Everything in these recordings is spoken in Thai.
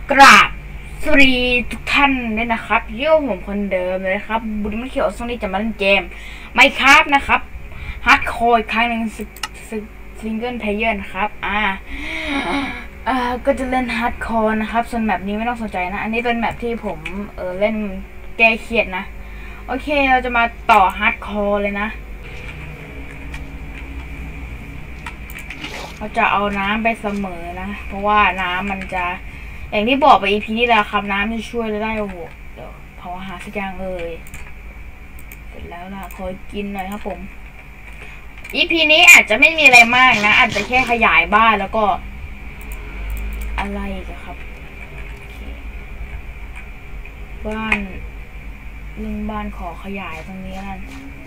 กราบสวัสดีทุกท่านด้วยนะครับเยี่ยมผมคนเดิมเลยนะครับบุญมันเขียวช่วงนี้จะมาเล่นเกมไมน์คราฟนะครับฮาร์ดคอร์อีกครั้งหนึ่งซิงเกิลเพลเยอร์นะครับก็จะเล่นฮาร์ดคอร์นะครับส่วนแมปนี้ไม่ต้องสนใจนะอันนี้เป็นแมปที่ผมเล่นแก้เครียดนะโอเคเราจะมาต่อฮาร์ดคอร์เลยนะเราจะเอาน้ำไปเสมอนะเพราะว่าน้ำมันจะอย่างที่บอกไป EP ที่แล้วครับน้ำจะช่วยเราได้โอ้โหเดี๋ยวเผาอาหารสักอย่างเสร็จแล้วล่ะขอกินหน่อยครับผม EP นี้อาจจะไม่มีอะไรมากนะอาจจะแค่ขยายบ้านแล้วก็อะไรกันครับบ้านเรื่องบ้านขอขยายตรงนี้นั่น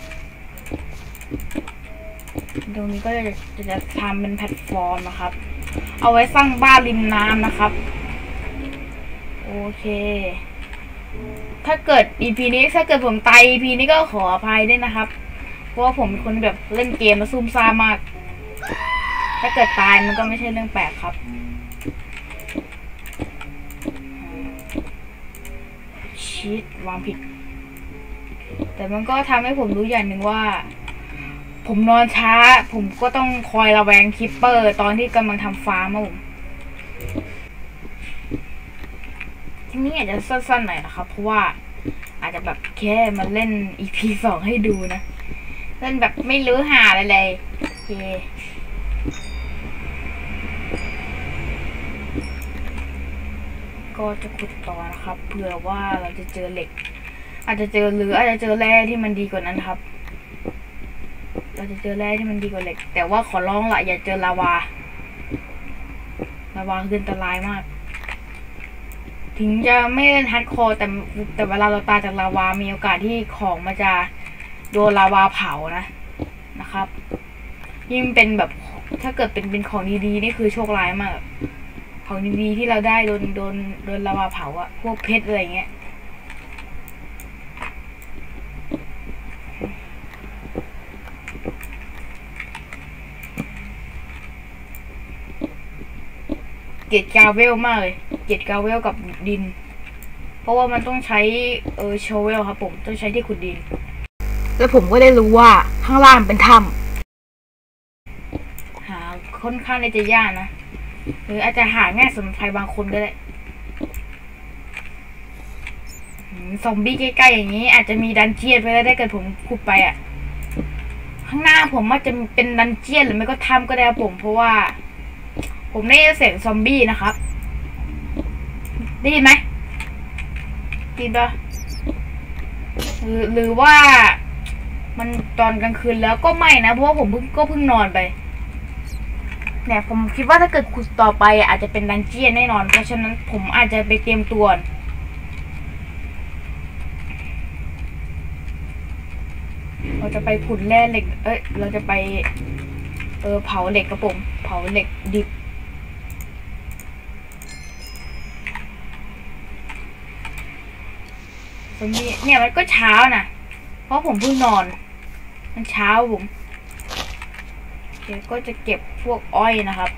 ตรงนี้ก็จะทำเป็นแพลตฟอร์มนะครับเอาไว้สร้างบ้านริมน้ำนะครับโอเคถ้าเกิด EP นี้ถ้าเกิดผมตาย EP นี้ก็ขออภัยด้วยนะครับเพราะว่าผมเป็นคนแบบเล่นเกมมาซุ่มซ่ามากถ้าเกิดตายมันก็ไม่ใช่เรื่องแปลกครับชีตวางผิดแต่มันก็ทำให้ผมรู้อย่างหนึ่งว่าผมนอนช้าผมก็ต้องคอยระแวงคิปเปอร์ตอนที่กำลังทำฟาร์มผมทีนี้อาจจะสั้นๆหน่อยนะครับเพราะว่าอาจจะแบบแค่มาเล่น EP 2ให้ดูนะเล่นแบบไม่รู้หาอะไรเลยโอเคก็จะขุดต่อนะครับเผื่อว่าเราจะเจอเหล็กอาจจะเจอหรืออาจจะเจอแร่ที่มันดีกว่านั้นครับเราจะเจอแร่ที่มันดีกว่าเหล็กแต่ว่าขอร้องละอย่าเจอลาวาคืออันตรายมากถึงจะไม่เล่นฮาร์ดคอร์แต่เวลาเราตายจากลาวามีโอกาสที่ของมันจะโดนลาวาเผานะครับยิ่งเป็นแบบถ้าเกิดเป็นของดีๆนี่คือโชคร้ายมากของดีๆที่เราได้โดนลาวาเผาอะพวกเพชรอะไรเงี้ยเกล็ดกาเวลมากเลยเกล็ดกาเวลกับดินเพราะว่ามันต้องใช้โชเวลครับผมต้องใช้ที่ขุดดินแล้วผมก็ได้รู้ว่าข้างล่างเป็นถ้ำหาค่อนข้างจะยากนะหรืออาจจะหาง่ายสำหรับใครบางคนก็ได้ซอมบี้ใกล้ๆอย่างนี้อาจจะมีดันเจียนไปแล้วได้เกิดผมขุดไปอ่ะข้างหน้าผมอาจจะเป็นดันเจียนหรือไม่ก็ถ้ำก็ได้ผมเพราะว่าผมได้ยินเสียงซอมบี้นะครับได้ยินไหมได้ยินปะหรือว่ามันตอนกลางคืนแล้วก็ไม่นะเพราะว่าผมเพิ่งนอนไปเนี่ยผมคิดว่าถ้าเกิดขุดต่อไปอาจจะเป็นดันเจียนแน่นอนเพราะฉะนั้นผมอาจจะไปเตรียมตัวเราจะไปขุดแร่เหล็กเราจะไปเผาเหล็กกระป๋องเผาเหล็กดิบตรงนี้เนี่ยมันก็เช้านะเพราะผมเพิ่งนอนมันเช้าผมเดี๋ยวก็จะเก็บพวกอ้อยนะครับ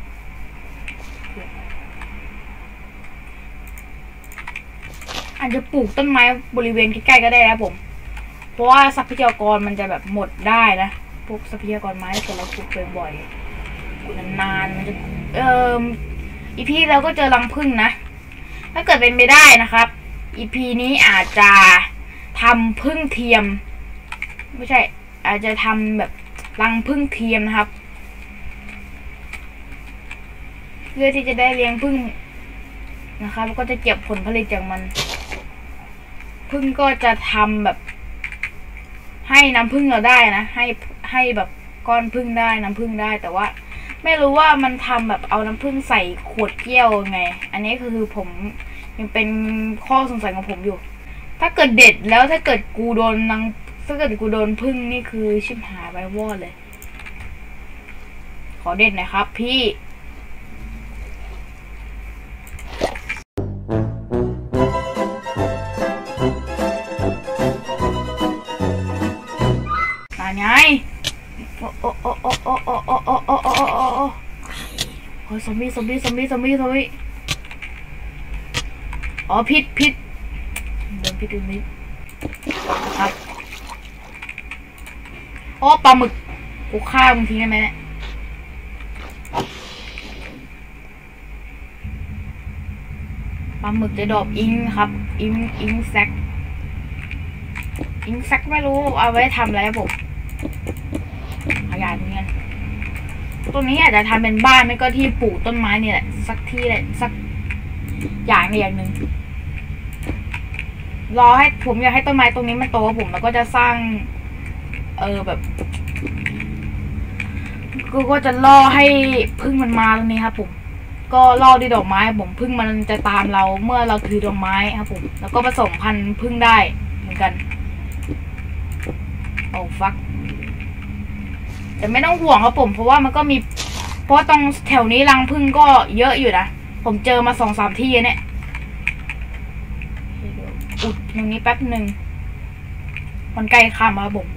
อาจจะปลูกต้นไม้บริเวณใกล้ๆก็ได้นะผมเพราะว่าทรัพยากรมันจะแบบหมดได้นะพวกทรัพยากรไม้ที่เราปลูกบ่อยๆนานๆมันจะอีพีเราก็เจอรังผึ้งนะถ้าเกิดเป็นไปได้นะครับอีพีนี้อาจจะทำผึ้งเทียมไม่ใช่อาจจะทำแบบรังผึ้งเทียมนะครับเพื่อที่จะได้เลี้ยงผึ้งนะครับก็จะเก็บผลผลิตจากมันผึ้งก็จะทำแบบให้น้ำผึ้งเราได้นะให้แบบก้อนผึ้งได้น้ำผึ้งได้แต่ว่าไม่รู้ว่ามันทำแบบเอาน้ำผึ้งใส่ขวดแก้วไงอันนี้คือผมยังเป็นข้อสงสัยของผมอยู่ถ้าเกิดเด็ดแล้วถ้าเกิดกูโดนผึ้งนี่คือชิบหายไปวอดเลยขอเด็ดหน่อยครับพี่ไงโอ้ซอมบี้อ๋อพิษโดนพิษตรงนี้ครับอ๋อปลาหมึกกูฆ่ามึงทิ้งได้ไหมเนี่ยปลาหมึกจะดรอปอิงครับอิงแซกไม่รู้เอาไว้ทำอะไรผมขยายเงินตรงนี้อาจจะทำเป็นบ้านไม่ก็ที่ปลูกต้นไม้นี่แหละสักที่แหละสักอย่างหนึ่งรอให้ผมอยากให้ต้นไม้ตรงนี้มันโตผมแล้วก็จะสร้างแบบก็จะล่อให้พึ่งมันมาตรงนี้ครับผมก็ล่อด้วยดอกไม้ผมพึ่งมันจะตามเราเมื่อเราถือดอกไม้ครับผมแล้วก็ผสมพันธุ์พึ่งได้เหมือนกันโอ้ฟักแต่ไม่ต้องห่วงครับผมเพราะว่ามันก็มีเพราะตรงแถวนี้รังพึ่งก็เยอะอยู่นะผมเจอมา2-3ที่เนี่ยอุดตรงนี้แป๊บหนึ่งมันใกล้ค่ำครับผม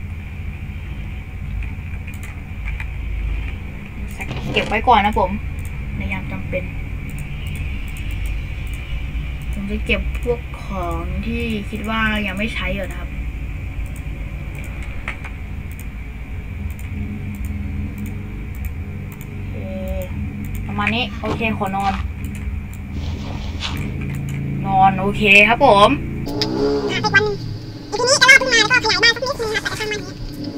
เก็บไว้ก่อนนะผมในยามจำเป็นผมจะเก็บพวกของที่คิดว่ายังไม่ใช้อยู่นะครับประมาณนี้โอเคขอนอนโอเคครับผมอีกวันนึงทีนี้จะรอขึ้นมาแล้วก็ขยายบ้านสักนิดนึงครับแต่จะทำมันนี้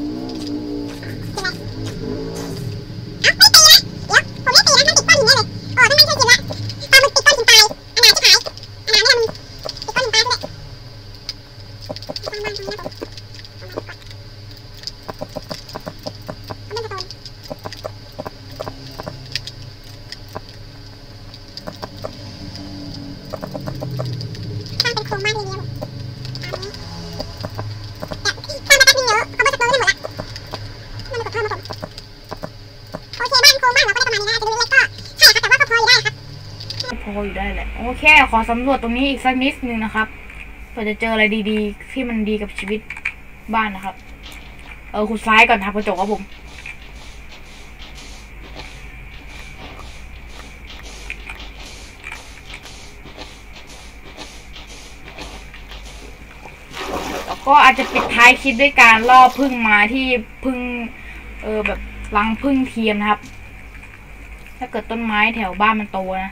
พออยู่ได้แหละโอเคขอสำรวจตรงนี้อีกสักนิดนึงนะครับเพื่อจะเจออะไรดีๆที่มันดีกับชีวิตบ้านนะครับขุดซ้ายก่อนทำกระจกครับผมแล้วก็อาจจะปิดท้ายคลิปด้วยการล่อพึ่งมาที่พึ่งแบบรังพึ่งเทียมนะครับถ้าเกิดต้นไม้แถวบ้านมันโตนะ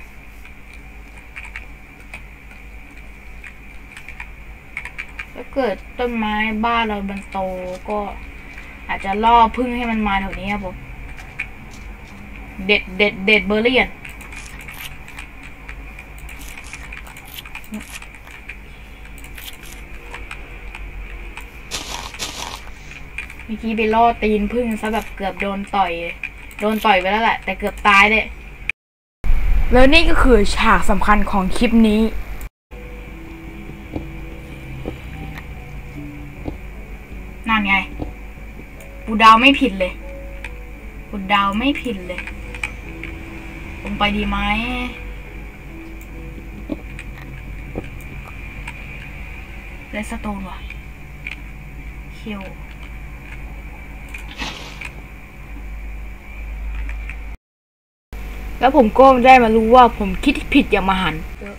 ถ้าเกิดต้นไม้บ้านเรามันโตก็อาจจะล่อพึ่งให้มันมาแถวนี้ครับผมเด็ดเบอร์เรียนเมื่อกี้ไปล่อตีนพึ่งซะแบบเกือบโดนต่อยไปแล้วแหละแต่เกือบตายเลยแล้วนี่ก็คือฉากสำคัญของคลิปนี้นั่นไงกูเดาไม่ผิดเลยลงไปดีไหมเลสโตนว่ะเคียวแล้วผมก็ได้มารู้ว่าผมคิดผิดอย่างมหันต์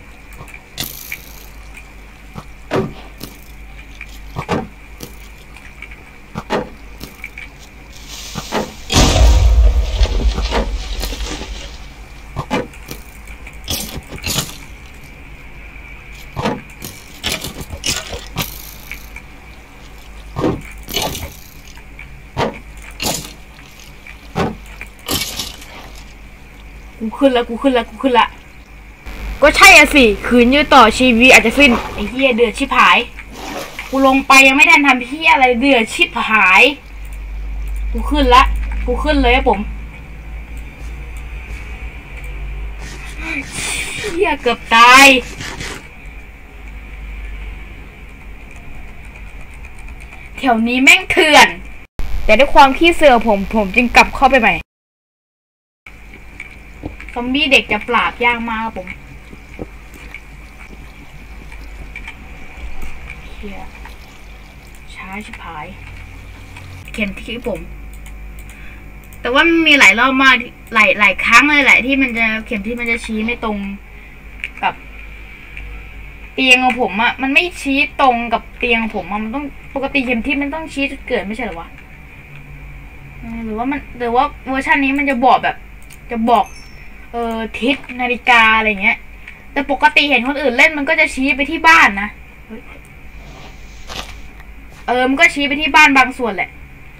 กูขึ้นละก็ใช่อ่ะสิขืนยืดต่อชีวิตอาจจะสิ้นไอ้เหี้ยเดือดชิบหายกูลงไปยังไม่ทันทำเหี้ยอะไรเดือดชิบหายกูขึ้นเลยครับผมเหี้ยเกือบตายแถวนี้แม่งเถื่อนแต่ด้วยความขี้เสือผมจึงกลับเข้าไปใหม่ซอมบี้เด็กจะปราบยากมากครับผมเฮียช้าชิบหายเข็มที่ผมแต่ว่ามันมีหลายรอบมากหลายครั้งเลยแหละที่มันจะเข็มที่มันจะชี้ไม่ตรงกับเตียงของผมอะมันไม่ชี้ตรงกับเตียงของผมอะมันต้องปกติเข็มทิศมันต้องชี้จุดเกิดไม่ใช่เหรอวะหรือว่าเวอร์ชันนี้มันจะบอกแบบ จะบอกทิศนาฬิกาอะไรเงี้ยแต่ปกติเห็นคนอื่นเล่นมันก็จะชี้ไปที่บ้านนะมันก็ชี้ไปที่บ้านบางส่วนแหละ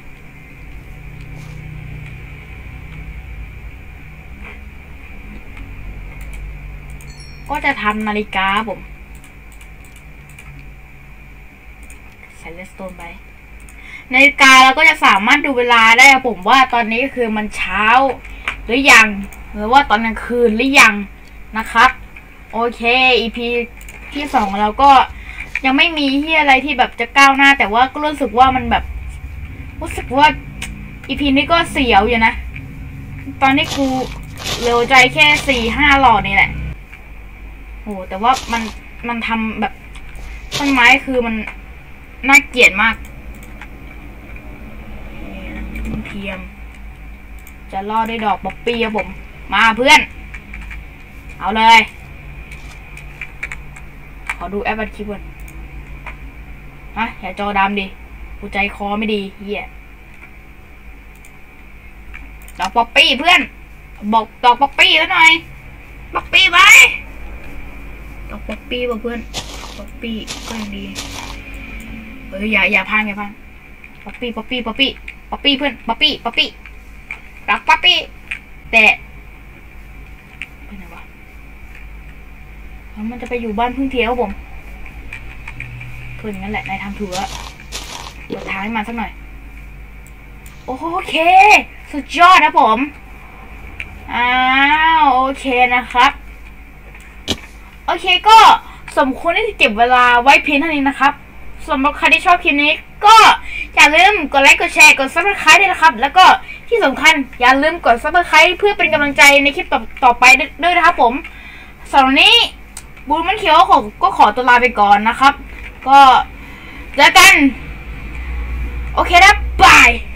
ก็จะทำนาฬิกาผมใส่เลสโตนไปนาฬิกาเราก็จะสามารถดูเวลาได้ผมว่าตอนนี้คือมันเช้าหรือยังหรือว่าตอนกลางคืนหรือยังนะครับโอเค EP ที่2เราก็ยังไม่มีที่อะไรที่แบบจะก้าวหน้าแต่ว่าก็รู้สึกว่ามันแบบรู้สึกว่า EP นี้ก็เสียวอยู่นะตอนนี้กูเร็วใจแค่4-5 หลอดนี่แหละโอ้แต่ว่ามันทำแบบต้นไม้คือมันน่าเกลียดมากเทียมจะล่อด้วยดอกป๊อปปี้ครับผมมาเพื่อนเอาเลยขอดูแอปบัตรคลิปก่อนฮะอย่าจอดำดิกูใจคอไม่ดีเฮียดอกป๊อปปี้เพื่อนบอกดอกป๊อปปี้แล้วหน่อยป๊อปปี้ไปดอกป๊อปปี้ป่ะเพื่อนป๊อปปี้ก็ยังดีอย่าพังป๊อปปี้เพื่อนป๊อปปี้ดอกป๊อปปี้แต่ไปไหนวะมันจะไปอยู่บ้านพึ่งเทียวผมเพื่อนงั้นแหละนายทำถูกแล้วเปิดทางให้มันสักหน่อยโอเคสุดยอดนะผมโอเคนะครับโอเคก็สมควรที่จะเก็บเวลาไว้เพียงเท่านี้นะครับสำหรับใครที่ชอบคลิปนี้ก็อย่าลืมกดไลค์กดแชร์กด Subscribe ด้วยนะครับแล้วก็ที่สำคัญอย่าลืมกด Subscribe เพื่อเป็นกำลังใจในคลิปต่อไปด้วยนะครับผมสำหรับวันนี้บูมมันเขียวก็ขอตัวลาไปก่อนนะครับก็เจอกันโอเคนะบาย